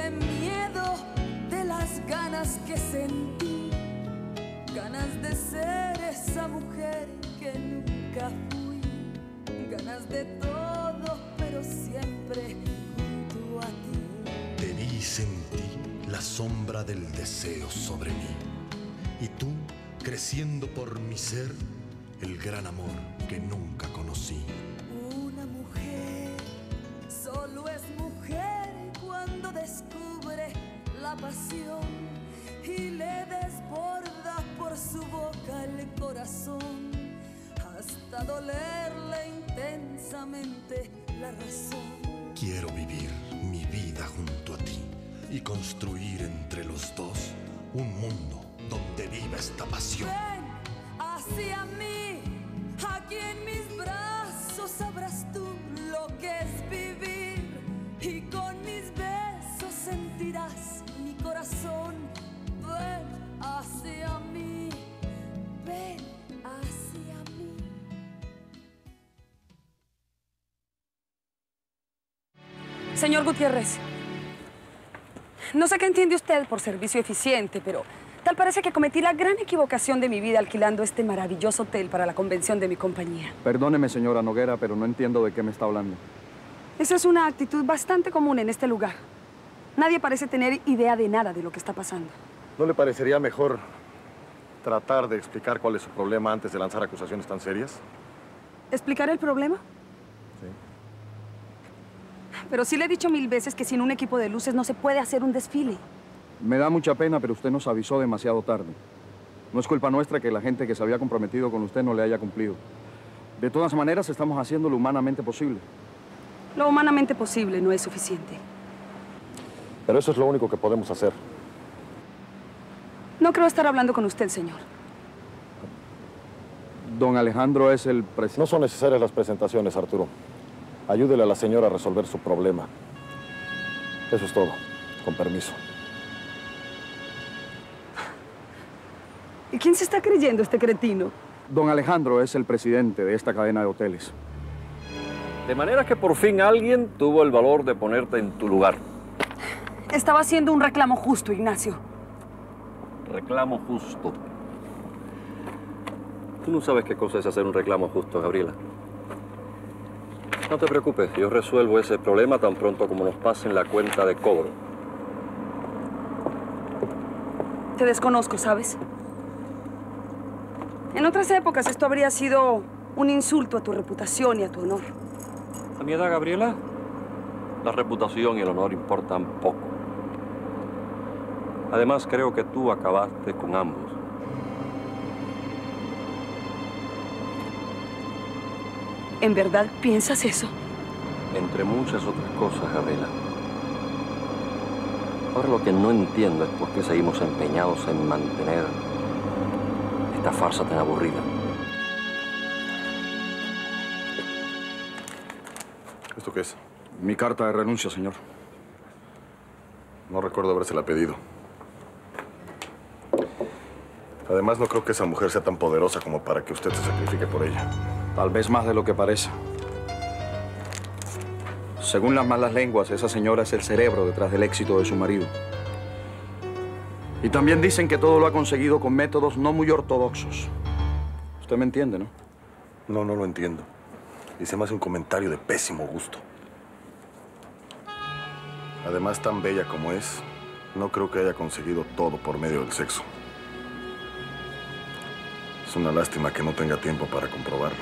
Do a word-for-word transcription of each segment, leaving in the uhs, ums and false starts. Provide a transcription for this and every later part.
Qué miedo de las ganas que sentí, ganas de ser esa mujer que nunca fui, ganas de todo, pero siempre junto a ti. Te vi y sentí la sombra del deseo sobre mí, y tú creciendo por mi ser el gran amor que nunca conocí. Una mujer solo es mujer cuando descubre la pasión y le desborda por su boca el corazón hasta dolerle intensamente la razón. Quiero vivir mi vida junto a ti y construir entre los dos un mundo donde viva esta pasión. Ven hacia mí, aquí en mis brazos sabrás tú lo que es vivir y con mis besos sentirás mi corazón. Ven hacia mí, ven hacia mí. Señor Gutiérrez, no sé qué entiende usted por servicio eficiente, pero tal parece que cometí la gran equivocación de mi vida alquilando este maravilloso hotel para la convención de mi compañía. Perdóneme, señora Noguera, pero no entiendo de qué me está hablando. Esa es una actitud bastante común en este lugar. Nadie parece tener idea de nada de lo que está pasando. ¿No le parecería mejor tratar de explicar cuál es su problema antes de lanzar acusaciones tan serias? ¿Explicar el problema? Sí. Pero sí le he dicho mil veces que sin un equipo de luces no se puede hacer un desfile. Me da mucha pena, pero usted nos avisó demasiado tarde. No es culpa nuestra que la gente que se había comprometido con usted no le haya cumplido. De todas maneras, estamos haciendo lo humanamente posible. Lo humanamente posible no es suficiente. Pero eso es lo único que podemos hacer. No creo estar hablando con usted, señor. Don Alejandro es el presidente. No son necesarias las presentaciones, Arturo. Ayúdele a la señora a resolver su problema. Eso es todo. Con permiso. ¿Y quién se está creyendo este cretino? Don Alejandro es el presidente de esta cadena de hoteles. De manera que por fin alguien tuvo el valor de ponerte en tu lugar. Estaba haciendo un reclamo justo, Ignacio. Reclamo justo. Tú no sabes qué cosa es hacer un reclamo justo, Gabriela. No te preocupes, yo resuelvo ese problema tan pronto como nos pasen la cuenta de cobro. Te desconozco, ¿sabes? En otras épocas esto habría sido un insulto a tu reputación y a tu honor. A mi edad, Gabriela, la reputación y el honor importan poco. Además, creo que tú acabaste con ambos. ¿En verdad piensas eso? Entre muchas otras cosas, Gabriela. Ahora lo que no entiendo es por qué seguimos empeñados en mantener esta farsa tan aburrida. ¿Esto qué es? Mi carta de renuncia, señor. No recuerdo habérsela pedido. Además, no creo que esa mujer sea tan poderosa como para que usted se sacrifique por ella. Tal vez más de lo que parece. Según las malas lenguas, esa señora es el cerebro detrás del éxito de su marido. Y también dicen que todo lo ha conseguido con métodos no muy ortodoxos. Usted me entiende, ¿no? No, no lo entiendo. Y se me hace un comentario de pésimo gusto. Además, tan bella como es, no creo que haya conseguido todo por medio del sexo. Es una lástima que no tenga tiempo para comprobarlo.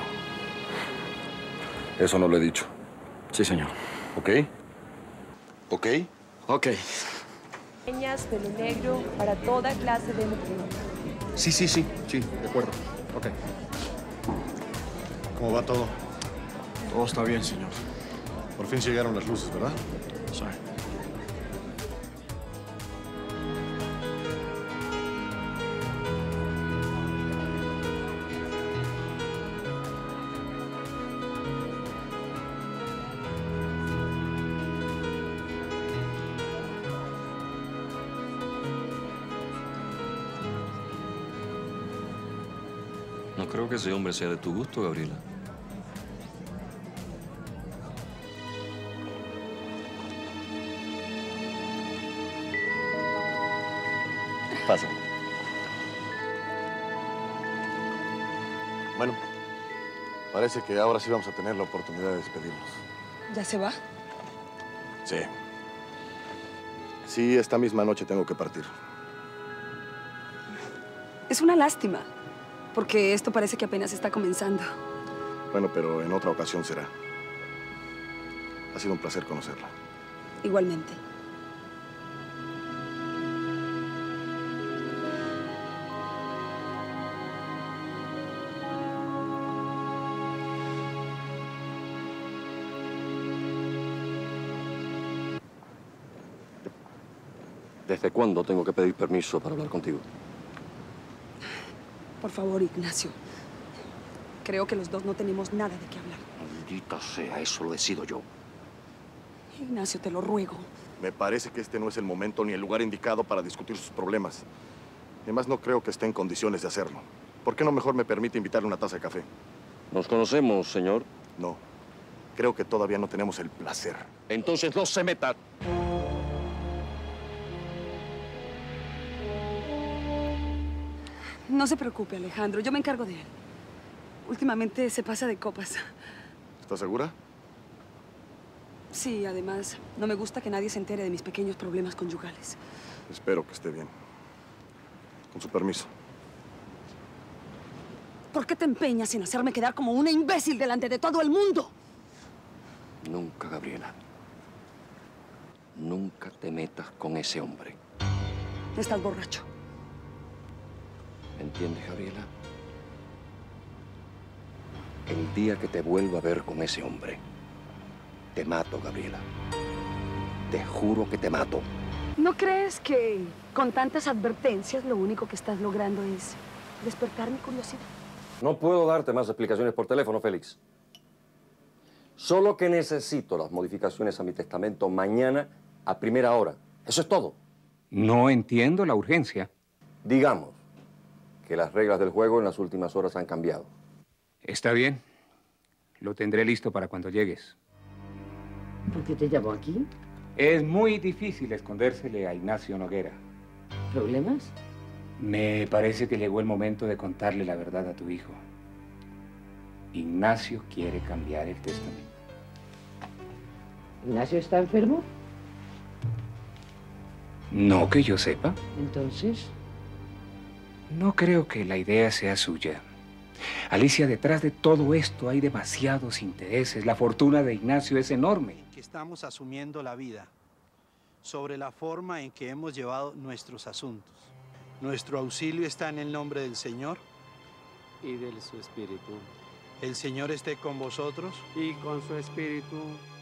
Eso no lo he dicho. Sí, señor. ¿Ok? ¿Ok? Ok. Señas, pelo negro, para toda clase de motivo. Sí, sí, sí, sí, de acuerdo. Ok. ¿Cómo va todo? Todo está bien, señor. Por fin llegaron las luces, ¿verdad? Sí. No creo que ese hombre sea de tu gusto, Gabriela. Pasa. Bueno, parece que ahora sí vamos a tener la oportunidad de despedirnos. ¿Ya se va? Sí. Sí, esta misma noche tengo que partir. Es una lástima, porque esto parece que apenas está comenzando. Bueno, pero en otra ocasión será. Ha sido un placer conocerla. Igualmente. ¿Desde cuándo tengo que pedir permiso para hablar contigo? Por favor, Ignacio. Creo que los dos no tenemos nada de qué hablar. Maldita sea, eso lo decido yo. Ignacio, te lo ruego. Me parece que este no es el momento ni el lugar indicado para discutir sus problemas. Además, no creo que esté en condiciones de hacerlo. ¿Por qué no mejor me permite invitarle una taza de café? ¿Nos conocemos, señor? No. Creo que todavía no tenemos el placer. Entonces no se meta. No se preocupe, Alejandro. Yo me encargo de él. Últimamente se pasa de copas. ¿Estás segura? Sí, además, no me gusta que nadie se entere de mis pequeños problemas conyugales. Espero que esté bien. Con su permiso. ¿Por qué te empeñas en hacerme quedar como una imbécil delante de todo el mundo? Nunca, Gabriela. Nunca te metas con ese hombre. Estás borracho. ¿Me entiendes, Gabriela? El día que te vuelva a ver con ese hombre, te mato, Gabriela. Te juro que te mato. ¿No crees que con tantas advertencias lo único que estás logrando es despertar mi curiosidad? No puedo darte más explicaciones por teléfono, Félix. Solo que necesito las modificaciones a mi testamento mañana a primera hora. Eso es todo. No entiendo la urgencia. Digamos que las reglas del juego en las últimas horas han cambiado. Está bien. Lo tendré listo para cuando llegues. ¿Por qué te llamó aquí? Es muy difícil escondérsele a Ignacio Noguera. ¿Problemas? Me parece que llegó el momento de contarle la verdad a tu hijo. Ignacio quiere cambiar el testamento. ¿Ignacio está enfermo? No que yo sepa. Entonces, No creo que la idea sea suya. Alicia, detrás de todo esto hay demasiados intereses. La fortuna de Ignacio es enorme. Que estamos asumiendo la vida, sobre la forma en que hemos llevado nuestros asuntos. Nuestro auxilio está en el nombre del Señor y de su espíritu. El Señor esté con vosotros y con su espíritu.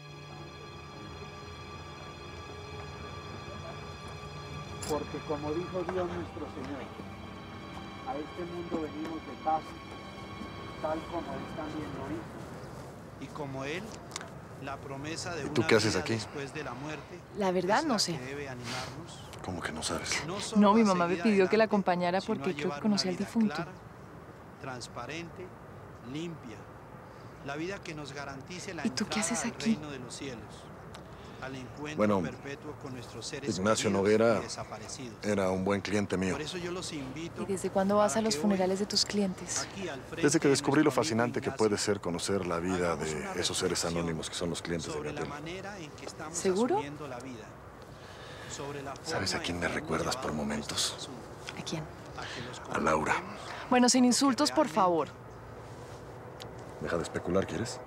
Porque como dijo Dios nuestro Señor, a este mundo venimos de paz, tal como Él también lo hizo. Y como Él, la promesa de ¿Y tú una qué haces vida aquí? después de la muerte. La verdad, es la no sé. que debe animarnos. ¿Cómo que no sabes? No, solo No, mi a mamá me seguir pidió que la adelante, acompañara sino porque a creo que llevar conocía al una vida difunto. clara, transparente, limpia. La vida que nos garantice la ¿Y tú qué entrada haces al aquí? reino de los cielos. Al encuentro Bueno, perpetuo con nuestros seres Ignacio queridos Noguera y desaparecidos. era un buen cliente mío. Por eso yo los invito ¿Y desde cuándo vas a para los que funerales hoy, de tus clientes? aquí al frente Desde que de descubrí lo nuestro amigo fascinante que Ignacio, puede ser conocer la vida hagamos de una esos seres reflexión anónimos que son los clientes de sobre la Gabriela. manera en que estamos ¿Seguro? asumiendo la vida, sobre la ¿Sabes a forma quién en me que hemos recuerdas por llevado momentos? nuestros asuntos, ¿A quién? a que los A Laura. comprendamos, Bueno, sin insultos, por realmente favor. Deja de especular, ¿quieres?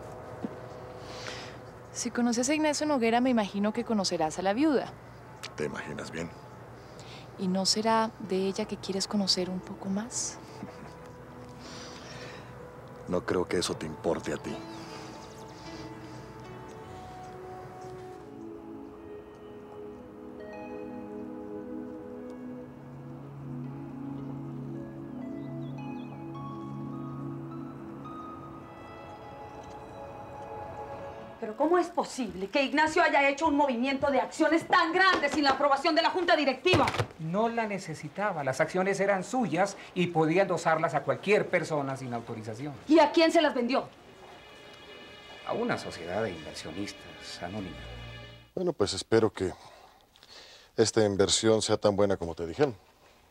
Si conoces a Ignacio Noguera, me imagino que conocerás a la viuda. Te imaginas bien. ¿Y no será de ella que quieres conocer un poco más? No creo que eso te importe a ti. Pero ¿cómo es posible que Ignacio haya hecho un movimiento de acciones tan grande sin la aprobación de la Junta Directiva? No la necesitaba. Las acciones eran suyas y podía endosarlas a cualquier persona sin autorización. ¿Y a quién se las vendió? A una sociedad de inversionistas anónima. Bueno, pues espero que esta inversión sea tan buena como te dijeron.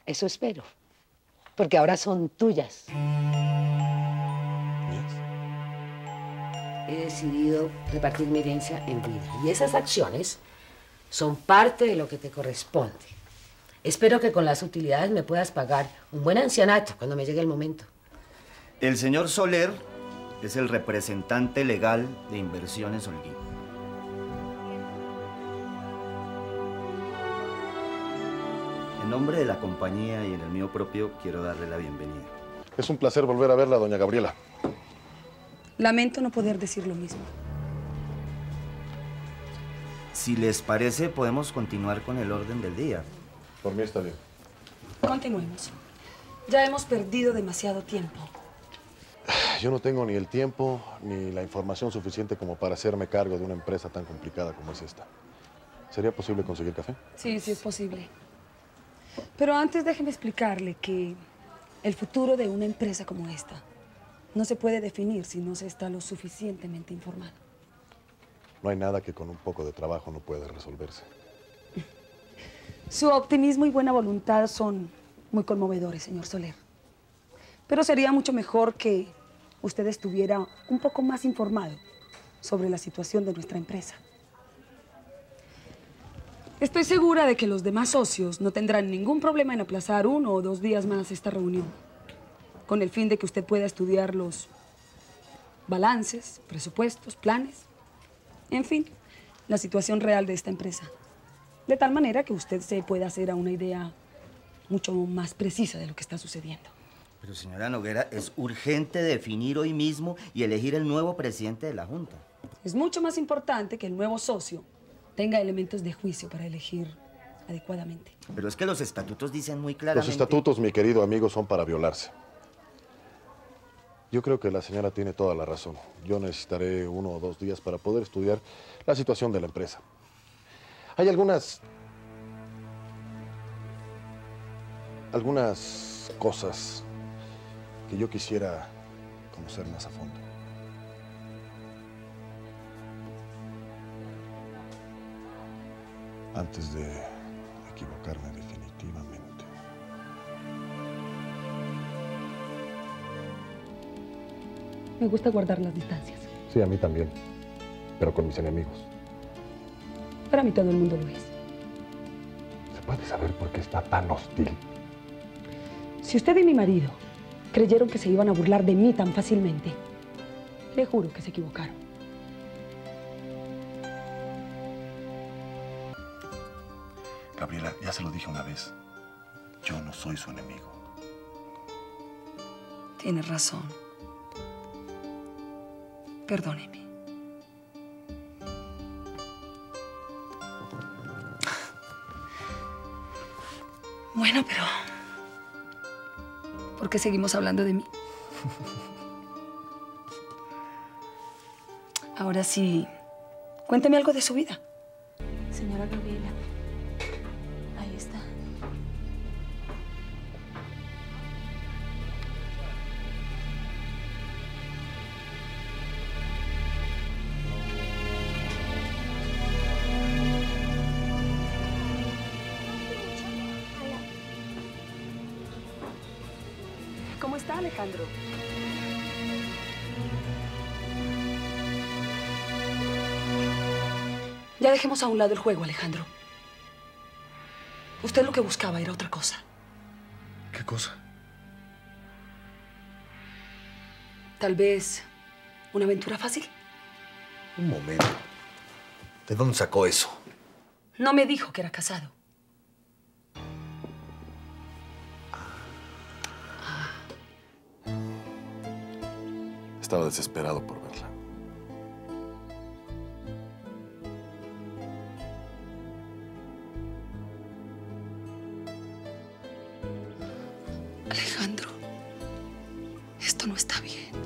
Eso espero. Porque ahora son tuyas. He decidido repartir mi herencia en vida. Y esas acciones son parte de lo que te corresponde. Espero que con las utilidades me puedas pagar un buen ancianato cuando me llegue el momento. El señor Soler es el representante legal de Inversiones Holguín. En nombre de la compañía y en el mío propio, quiero darle la bienvenida. Es un placer volver a verla, doña Gabriela. Lamento no poder decir lo mismo. Si les parece, podemos continuar con el orden del día. Por mí está bien. Continuemos. Ya hemos perdido demasiado tiempo. Yo no tengo ni el tiempo ni la información suficiente como para hacerme cargo de una empresa tan complicada como es esta. ¿Sería posible conseguir café? Sí, sí es posible. Pero antes déjeme explicarle que el futuro de una empresa como esta no se puede definir si no se está lo suficientemente informado. No hay nada que con un poco de trabajo no pueda resolverse. Su optimismo y buena voluntad son muy conmovedores, señor Soler. Pero sería mucho mejor que usted estuviera un poco más informado sobre la situación de nuestra empresa. Estoy segura de que los demás socios no tendrán ningún problema en aplazar uno o dos días más esta reunión, con el fin de que usted pueda estudiar los balances, presupuestos, planes, en fin, la situación real de esta empresa, de tal manera que usted se pueda hacer a una idea mucho más precisa de lo que está sucediendo. Pero, señora Noguera, es urgente definir hoy mismo y elegir el nuevo presidente de la Junta. Es mucho más importante que el nuevo socio tenga elementos de juicio para elegir adecuadamente. Pero es que los estatutos dicen muy claramente... Los estatutos, mi querido amigo, son para violarse. Yo creo que la señora tiene toda la razón. Yo necesitaré uno o dos días para poder estudiar la situación de la empresa. Hay algunas... algunas cosas que yo quisiera conocer más a fondo. Antes de equivocarme definitivamente. Me gusta guardar las distancias. Sí, a mí también, pero con mis enemigos. Para mí todo el mundo lo es. ¿Se puede saber por qué está tan hostil? Si usted y mi marido creyeron que se iban a burlar de mí tan fácilmente, le juro que se equivocaron. Gabriela, ya se lo dije una vez. Yo no soy su enemigo. Tiene razón. Perdóneme. Bueno, pero... ¿por qué seguimos hablando de mí? Ahora sí, cuénteme algo de su vida. Señora Gabriela, ahí está. ¿Cómo está, Alejandro? Ya dejemos a un lado el juego, Alejandro. Usted lo que buscaba era otra cosa. ¿Qué cosa? Tal vez una aventura fácil. Un momento. ¿De dónde sacó eso? No me dijo que era casado. Estaba desesperado por verla. Alejandro, esto no está bien.